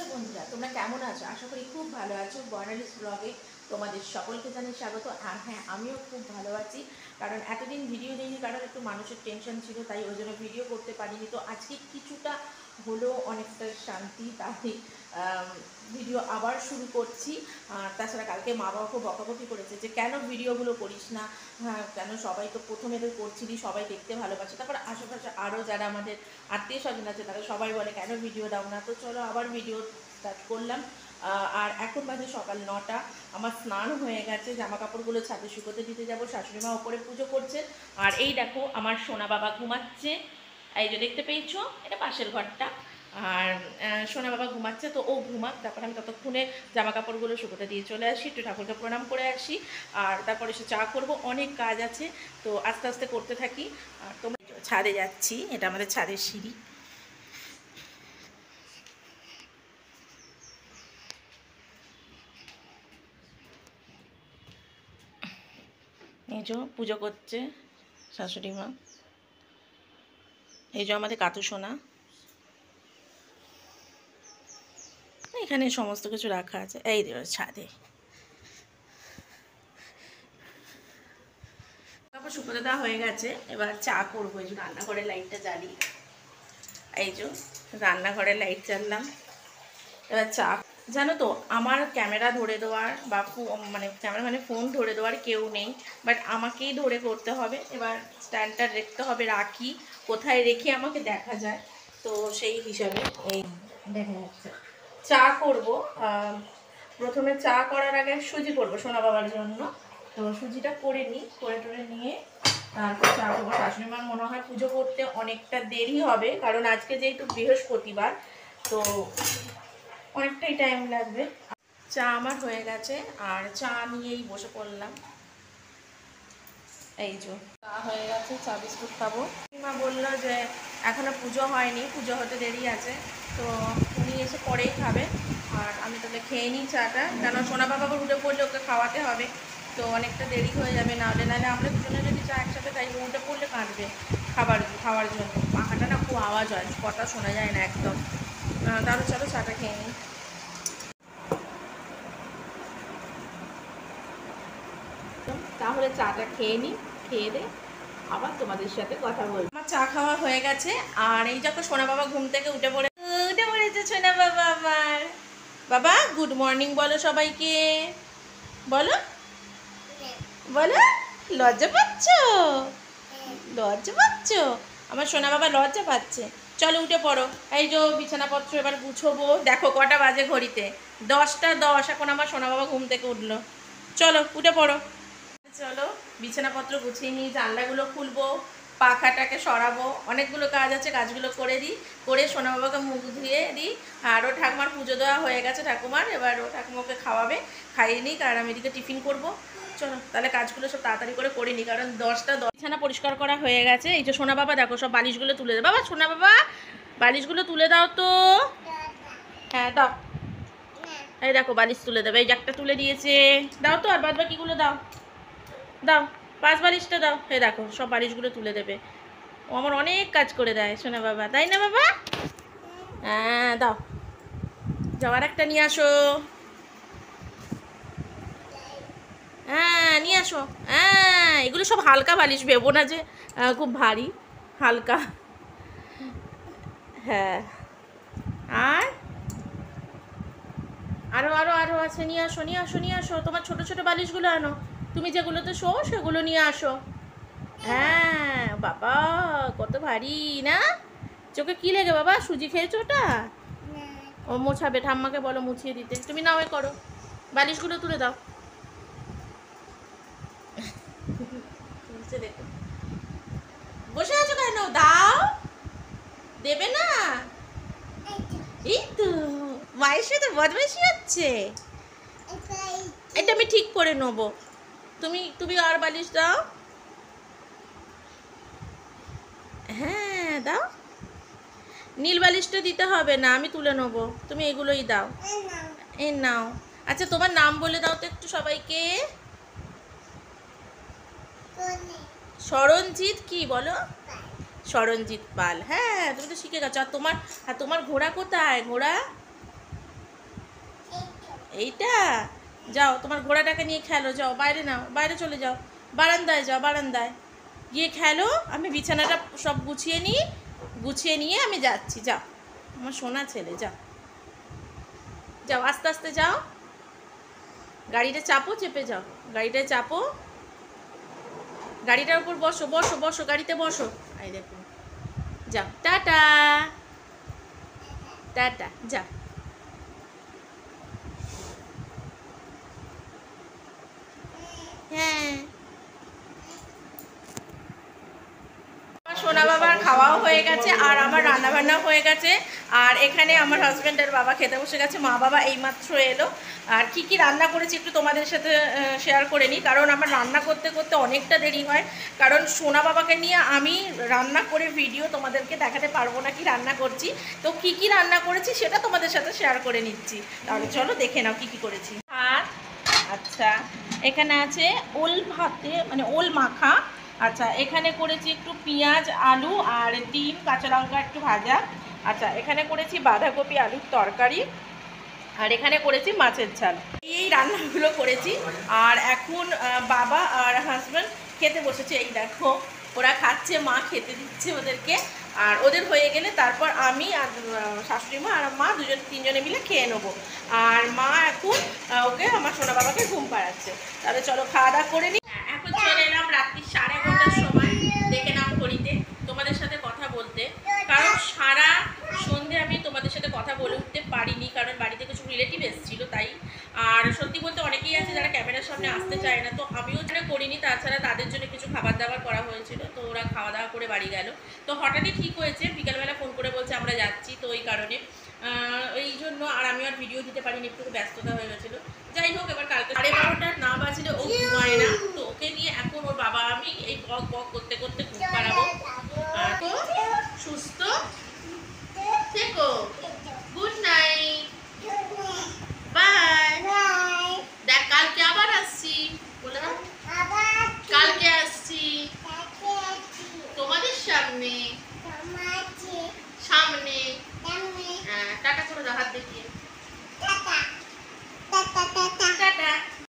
বন্ধুরা, তোমরা কেমন আছো? আশা করি খুব ভালো আছো। বর্ণালীস ব্লগে তোমাদের সকলকে জানাই স্বাগত। আর হ্যাঁ, আমিও খুব ভালো আছি, কারণ এতদিন ভিডিও দিইনি, কারণ একটু মানুষের টেনশন ছিল, তাই ওই জন্য ভিডিও করতে পারিনি। তো আজকে কিছুটা হলো অনেকটা শান্তি, তাই ভিডিও আবার শুরু করছি। আর তাছাড়া কালকে মা বাবাকে বকাবকি করেছে যে কেন ভিডিওগুলো করিস না, হ্যাঁ কেন, সবাই তো প্রথমে তো করছিলি, সবাই দেখতে ভালোবাসে। তারপর আশেপাশে আরও যারা আমাদের আত্মীয় স্বজন আছে তারা সবাই বলে কেন ভিডিও দাও না। তো চলো আবার ভিডিও স্টার্ট করলাম। আর এখন বাজে সকাল 9টা। আমার স্নান হয়ে গেছে, জামা কাপড়গুলো ছাদে শুকোতে দিতে যাবো। শাশুড়ি মা ওপরে পুজো করছে। আর এই দেখো আমার সোনা বাবা ঘুমাচ্ছে, এই যে দেখতে পেয়েছো, এটা পাশের ঘরটা। আর সোনা বাবা ঘুমাচ্ছে, তো ও ঘুমাক, তারপর আমি ততক্ষণে জামা কাপড়গুলো শুকোতে দিয়ে চলে আসি, একটু ঠাকুরকে প্রণাম করে আসি, আর তারপরে এসে চা করব। অনেক কাজ আছে, তো আস্তে আস্তে করতে থাকি। আর তোমরা ছাদে যাচ্ছি, এটা আমাদের ছাদের সিঁড়ি। এই যে পুজো করছে শাশুড়ি মা, এই যে আমাদের কাতু সোনা, এখানে সমস্ত কিছু রাখা আছে। এই ছাদে তারপর শুকোতে দেওয়া হয়ে গেছে, এবার চা করবো। এই যে রান্নাঘরের লাইটটা জ্বালি, এই যে রান্নাঘরের লাইট জ্বাললাম, এবার চা। জানো তো, আমার ক্যামেরা ধরে দেওয়ার বা ক্যামেরা মানে ফোন ধরে দেওয়ার কেউ নেই, বাট আমাকেই ধরে করতে হবে। এবার স্ট্যান্ডটা রাখতে হবে, রাখি কোথায় রেখে আমাকে দেখা যায়, তো সেই হিসাবে এই দেখা যাচ্ছে। চা করব, প্রথমে চা করার আগে সুজি করবো সোনা বাবার জন্য। তো সুজিটা করে নিই, করে টোরে নিয়ে তারপর চা করবো। শাশুড়ি মার মনে হয় পুজো করতে অনেকটা দেরি হবে, কারণ আজকে যেহেতু বৃহস্পতিবার, তো অনেকটাই টাইম লাগবে। চা আমার হয়ে গেছে, আর চা নিয়েই বসে পড়লাম। এই যে চা হয়ে গেছে, চা বিস্কুট খাবো। মা বললো যে এখনো পুজো হয়নি, পুজো হতে দেরি আছে, তো উনি এসে পরেই খাবে। আর আমি তাহলে খেয়ে নিই চাটা, কেন সোনা বাবা উঠে পড়লে ওকে খাওয়াতে হবে, তো অনেকটা দেরি হয়ে যাবে। নাহলে আমরা দুজনে যদি চা একসাথে খাই, উঠে পড়লে কাঁদবে খাওয়ার জন্য। পাখাটা না খুব আওয়াজ হয়, কথা শোনা যায় না একদম। তাহলে চলো চাটা খেয়ে নিই। তাহলে চাটা খেয়ে নিই, খেয়ে দে আবার তোমাদের সাথে কথা বলবো। আমার চা খাওয়া হয়ে গেছে, আর এই যখন সোনা বাবা ঘুম থেকে উঠে পড়েছে সোনা বাবা আমার। বাবা গুড মর্নিং বলো সবাইকে, বলো বলো। লজ্জা পাচ্ছ? লজ্জা পাচ্ছ? আমার সোনা বাবা লজ্জা পাচ্ছে। চলো উঠে পড়ো। এই যে বিছানাপত্র এবার গুছোবো। দেখো কটা বাজে ঘড়িতে, 10টা 10। এখন আমার সোনা বাবা ঘুম থেকে উঠলো। চলো উঠে পড়ো। চলো বিছানাপত্র গুছিয়ে নিই, জানলাগুলো খুলবো, পাখাটাকে সরাবো, অনেকগুলো কাজ আছে, কাজগুলো করে দিই। করে সোনা বাবাকে মুখ ধুয়ে দিই। আর ও ঠাকুমার পুজো দেওয়া হয়ে গেছে ঠাকুমার, এবার ও ঠাকুমাকে খাওয়াবে, খাইয়ে নিই, কারণ আমি এদিকে টিফিন করবো। চলো তাহলে কাজগুলো সব তাড়াতাড়ি করে নিই, কারণ 10টা 10। বিছানা পরিষ্কার করা হয়ে গেছে। এই যে সোনা বাবা দেখো সব বালিশগুলো তুলে দেবে। বাবা সোনা বাবা বালিশগুলো তুলে দাও তো। হ্যাঁ দাও, এই দেখো বালিশ তুলে দেবে, এই যে একটা তুলে দিয়েছে, দাও তো। আর বাদ বাকিগুলো দাও, দাও 5 বালিশটা দাও। এই দেখো সব বালিশগুলো তুলে দেবে। ও আমার অনেক কাজ করে দেয় সোনা বাবা, তাই না বাবা? হ্যাঁ দাও, যাও আর একটা নিয়ে আসো। হ্যাঁ নিয়ে আসো। হ্যাঁ এগুলো সব হালকা বালিশ, ভেবো না যে খুব ভারী, হালকা। হ্যাঁ আর আরও আরও আরও আছে, নিয়ে আসো নিয়ে আসো নিয়ে আসো। তোমার ছোটো ছোটো বালিশগুলো আনো, তুমি যেগুলোতে শো সেগুলো নিয়ে আসো। হ্যাঁ বাবা কত ভারী না? চোখে কি লেগে বাবা? সুজি খেয়েছো ওটা? ও মোছাবে, ঠাম্মাকে বলো মুছিয়ে দিতে। তুমি নাও, এ করো, বালিশগুলো তুলে দাও। দেখো বসে আছো কেন? দাও, দেবে না? এই তো মায়ের সাথে বদমাইশি হচ্ছে। এটা আমি ঠিক করে নেবো, তুমি তুমি আর বালিশ দাও। হ্যাঁ দাও, নীল বালিশটা দিতে হবে না, আমি তুলে নেবো, তুমি এগুলোই দাও। এই নাও। আচ্ছা তোমার নাম বলে দাও তো একটু সবাইকে। শরণজিৎ কি বলো? শরণজিৎ পাল। হ্যাঁ তুমি তো শিখে গেছো। আর তোমার ঘোড়া কোথায়? ঘোড়া এইটা যাও তোমার ঘোড়াটাকে নিয়ে খেলো, যাও বাইরে, নাও বাইরে চলে যাও, বারান্দায় যাও, বারান্দায় গিয়ে খেলো। আমি বিছানাটা সব গুছিয়ে নিয়ে আমি যাচ্ছি। যাও আমার সোনা ছেলে, যাও যাও, আস্তে আস্তে যাও। গাড়িটা চাপো, চেপে যাও, গাড়িটায় চাপো, গাড়িটার উপর বসো, বসো বসো, গাড়িতে বসো। এই দেখো, যাও, টাটা টাটা, যাও। হ্যাঁ, সোনা বাবার খাওয়াও হয়ে গেছে আর আমার রান্না বান্নাও হয়ে গেছে। আর এখানে আমার হাজব্যান্ডের বাবা খেতে বসে গেছে, মা বাবা এইমাত্র এলো। আর কি কি রান্না করেছি একটু তোমাদের সাথে শেয়ার করে নিই, কারণ আমার রান্না করতে করতে অনেকটা দেরি হয়, কারণ সোনা বাবাকে নিয়ে আমি রান্না করে ভিডিও তোমাদেরকে দেখাতে পারবো না কি রান্না করছি। তো কি কি রান্না করেছি সেটা তোমাদের সাথে শেয়ার করে নিচ্ছি। তাহলে চলো দেখে নাও কি কি করেছি। আর আচ্ছা, এখানে আছে ওল ভাতে, মানে ওল মাখা। আচ্ছা, এখানে করেছি একটু পেঁয়াজ আলু আর ডিম কাঁচা লঙ্কা একটু ভাজা। আচ্ছা, এখানে করেছি বাঁধাকপি আলুর তরকারি। আর এখানে করেছি মাছের ঝাল। এই রান্নাগুলো করেছি। আর এখন বাবা আর হাজব্যান্ড খেতে বসেছে, এই দেখো ওরা খাচ্ছে, মা খেতে দিচ্ছে ওদেরকে। আর ওদের হয়ে গেলে তারপর আমি আর শাশুড়ি মা আর মা তিনজনে মিলে খেয়ে নেবো। আর মা এখন ওকে আমার সোনা বাবাকে ঘুম পাড়াচ্ছে। তাহলে চলো খাওয়া দাওয়া করে নিই। এখন চলে এলাম রাত্রি 9:30টার সময়, দেখে নাও ঘড়িতে, তোমাদের সাথে কথা বলতে। কারণ সারা সন্ধে আমি তোমাদের সাথে কথা বলে উঠতে পারিনি, কারণ বাড়িতে কিছু রিলেটিভ এসেছিলো তাই। আর সত্যি বলতে অনেকেই আছে যারা ক্যামেরার সামনে আসতে চায় না, তো আমিও যারা করিনি। তাছাড়া তাদের জন্য কিছু খাবার দাবার করা হয়েছিল, তো ওরা খাওয়া দাওয়া করে বাড়ি গেল। তো হঠাৎই ঠিক হয়েছে, বিকালবেলা ফোন করে বলছে আমরা যাচ্ছি, তো ওই কারণে এই জন্য আর আমি আর ভিডিও দিতে পারিনি, একটু ব্যস্ততা হয়ে গেছিলো। যাই হোক, এবার কালকে 12:30 না বাজলে ও ঘুমায় না, তো ওকে নিয়ে এখন ওর বাবা আমি এই বক বক করতে করতে ঘুম পাড়াবো। তো সুস্থ থেকো, গুড নাইট, বাই। দেখ কালকে আবার আসছি, বলে দাও কালকে আসছি তোমাদের সামনে। হ্যাঁ, টাটা করে দাও, হাত দেখিয়ে।